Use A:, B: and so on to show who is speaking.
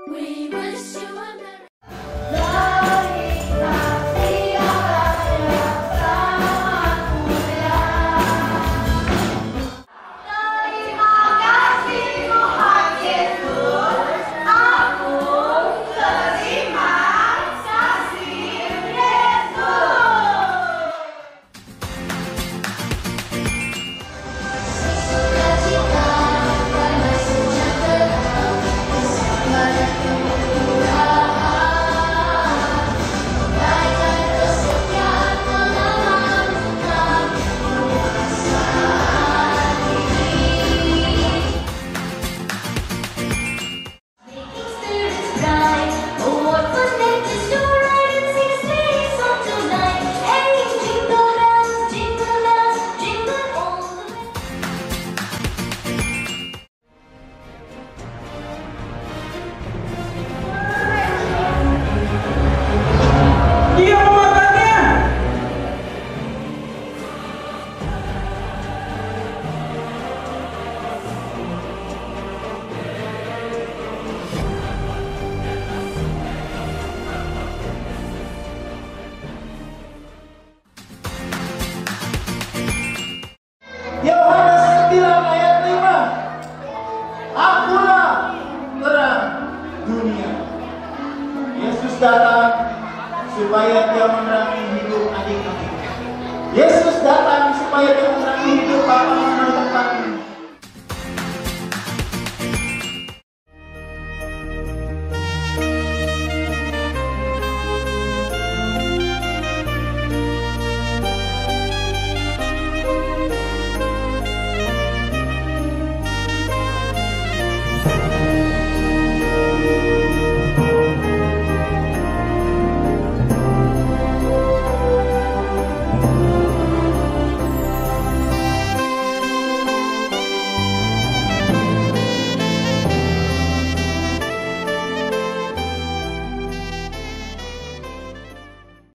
A: We wish you a merry
B: Yohanes 9 ayat 5. Akulah terang dunia. Yesus datang supaya dia menerangi hidup adik-adik. Yesus datang supaya dia menerangi hidup bapak